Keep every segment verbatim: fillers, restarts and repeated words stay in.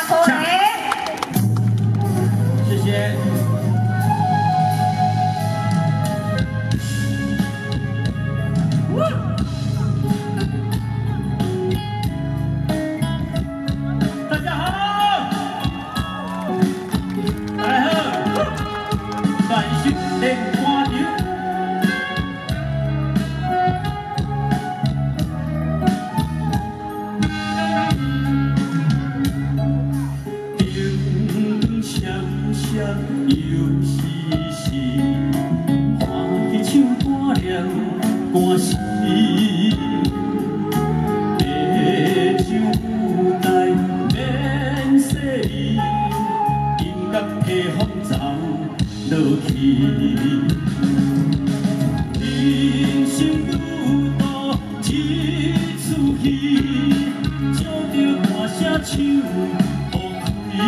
可怜。 谢谢。 大家好，来好，传授练歌场。灯光闪闪又是时，欢喜唱歌念歌词。 起风走落去，人生路途一出戏，照着大声唱好开。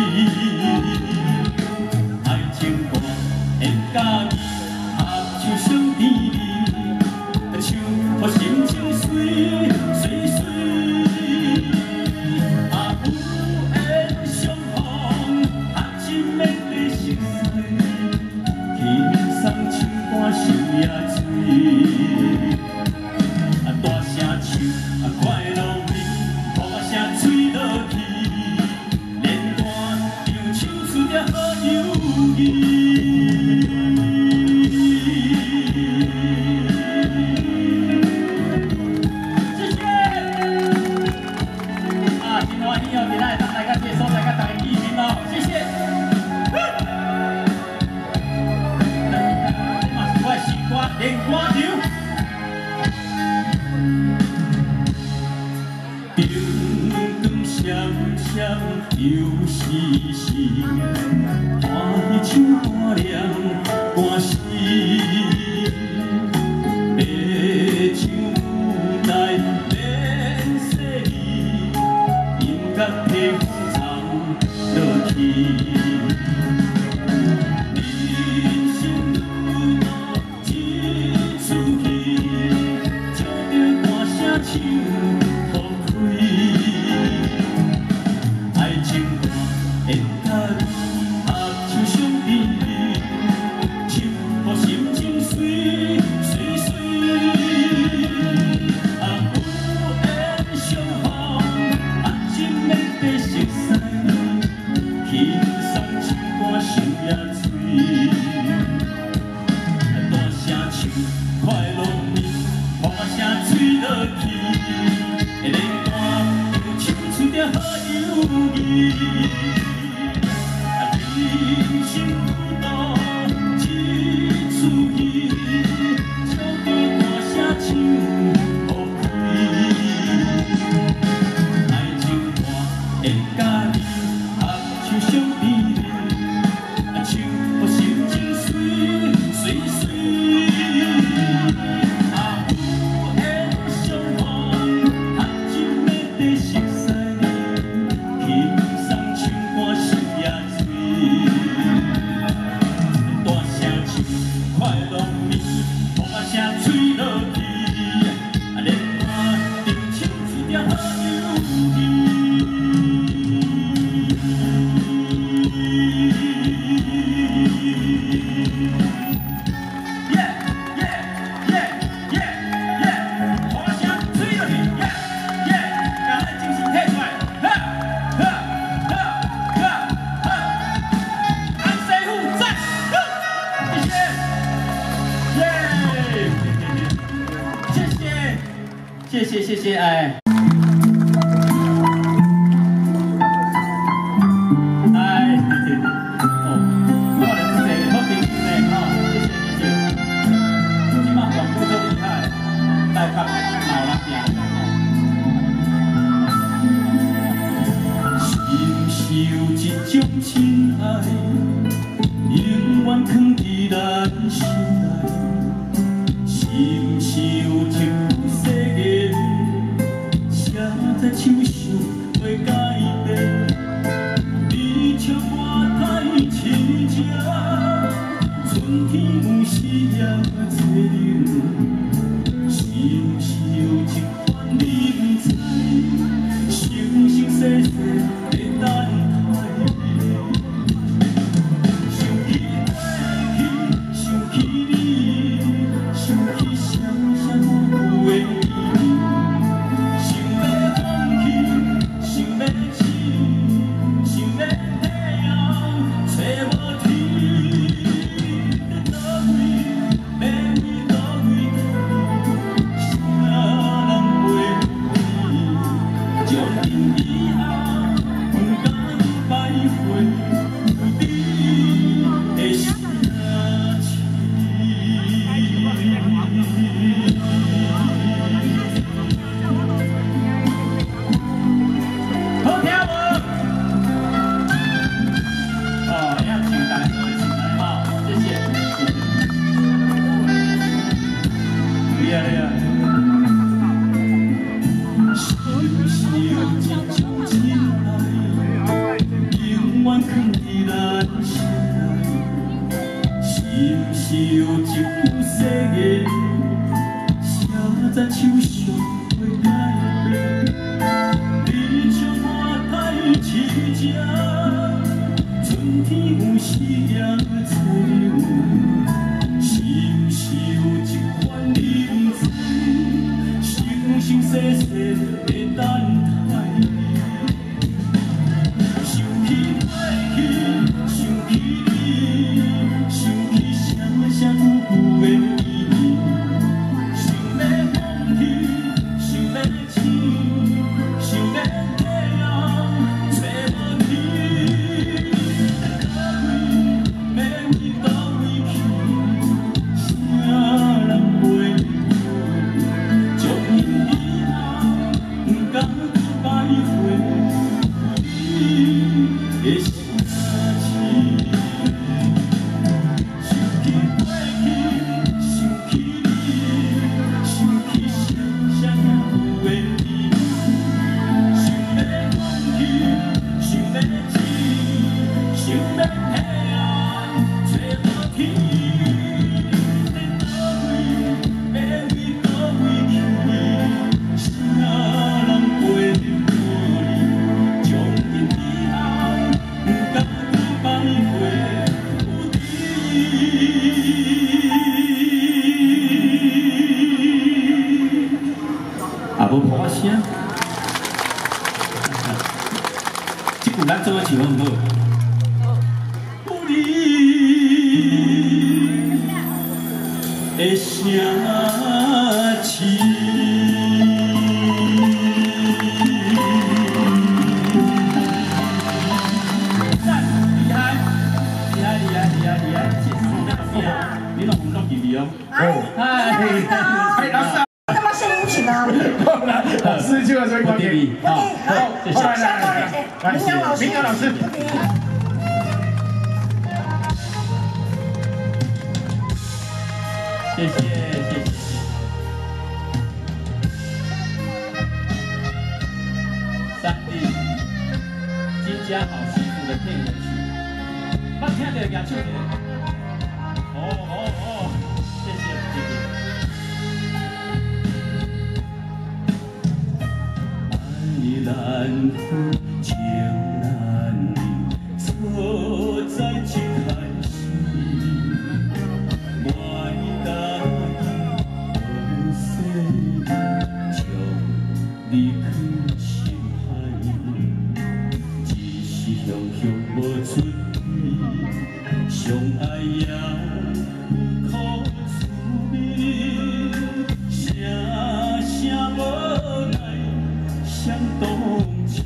爱情歌会甲你合唱上甜蜜，唱互心情水水水。 心也醉，啊大声唱，啊快乐面，呼声吹落去，连歌场唱出了好友谊。谢谢。啊，真欢喜哦，今仔当来到这个所在，甲大家见面咯，谢谢。 练歌场，灯光闪闪又是时，欢喜唱歌念歌词，白唱舞台免洗礼，音乐起风藏落去。 唱好开，爱情歌会甲你合唱上甜蜜，唱互心情水水水。啊，有缘相逢，啊，真要白熟悉，轻松唱歌想也醉。大声唱，快乐面，呼声吹落去。 连歌唱出了好友谊，人生路途一出戏，照着大声唱好开。爱情歌会甲你合唱上甜蜜，唱互心情水水水。 谢谢谢谢哎，哎，哦，我来是谁？好朋友呢，哈，谢谢谢谢。今嘛广播都厉害，来看老人家。承受一种情爱，永远藏伫咱心内，承受一。 在手上袂改变，你笑我太亲切，春天有时也凄凉，心受一款你不知，生生世世的等候。 是有一句誓言，写在手上袂改变。你将我带去这，春天有时也找有，是毋是有一款人知，生生世世会等待？想起过去，想起你。 想起声声有有的意念，想要放弃，想要醒，想要体后找无天。倒位，要为倒位去，啥人袂过？从今以后，不敢再摆回你的心。 啊，无破声，这句咱做啊唱好唔好？有你的声气。 老师就要说光给，好，好，来来来来，明阳老师，明阳老师， 谢谢谢谢。三弟，金家好媳妇的片尾曲，我听到举手的。哦哦哦，谢谢谢谢。 难分情难离，错在一开始。我答应好势，将你放心海，只是向向无出味，相爱也有苦滋味，声声无奈。 想动情，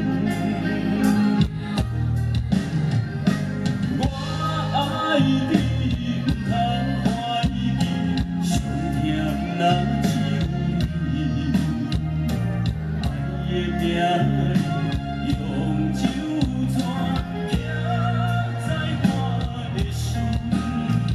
我爱你不通怀疑，伤痛若只有你。爱的名用酒泉，刻在我的心。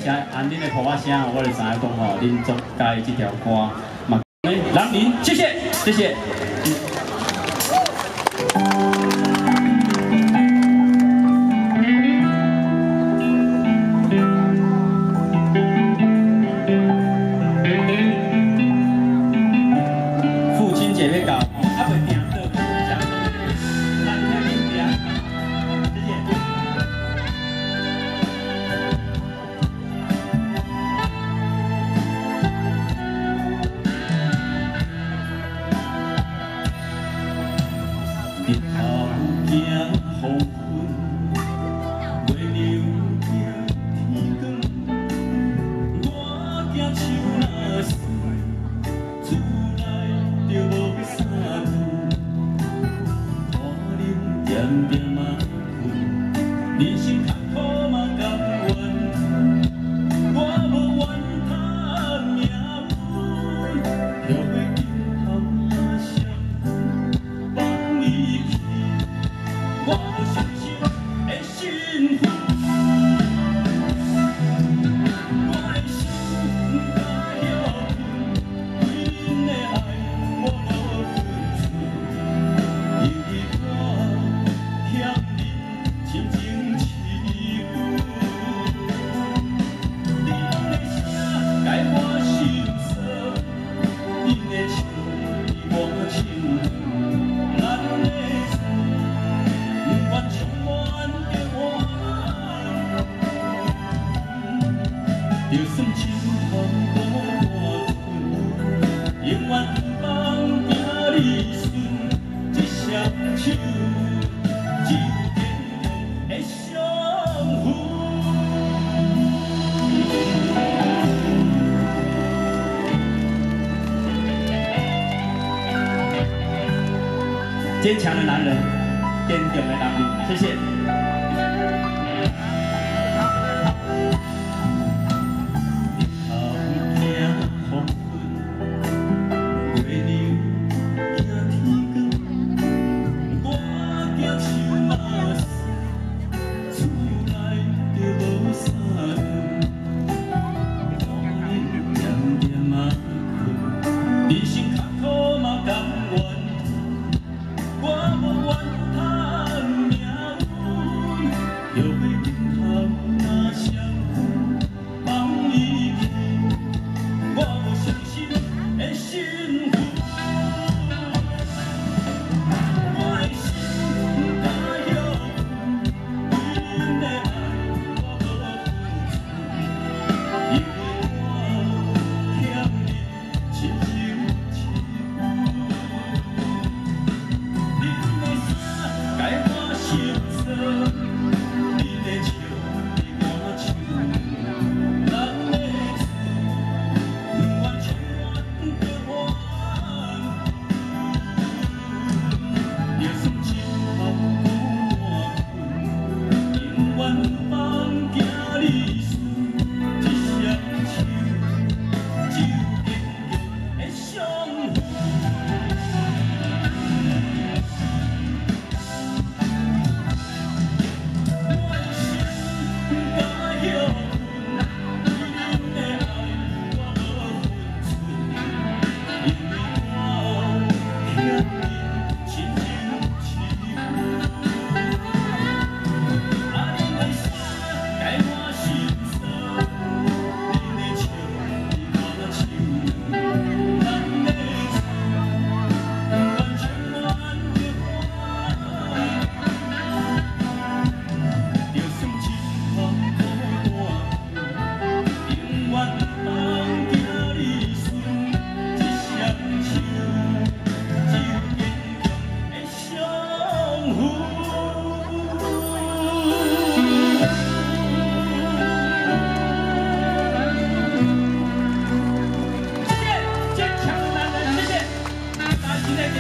声，按恁的呼我声，我就知影讲吼，恁作介这条歌嘛，人民，谢谢，谢谢。父亲节要到，还袂定到，讲难听点点，谢谢。 日头行黄昏，月亮行天光。我行树若水，厝内就无三寸。看恁点点仔困，人生坎坷嘛甘愿。我无怨叹命运，飘过金头那双。 我相信的幸福，我的心甲遐困，对恁的爱我无分寸，因为我欠恁深情痴吻，恁的声解我心酸，恁的笑比我深远，咱的。 充满着我，就算心痛多半困，永远不放行离顺，一双手只有坚强的相扶。坚强的男人。 坚定的男女，谢谢。日头行黄昏，月亮行天光。我行树若水，厝内就无三寸。看恁点点仔困，人生坎坷嘛甘愿。我无怨。 又会今后那相逢，放伊去，我无相信的幸福。我的心甲遐困，对恁的爱我无分寸，因为我欠恁深情痴吻，恁的声解我心酸。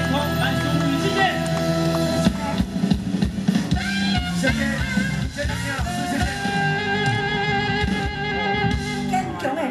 谢谢，谢谢。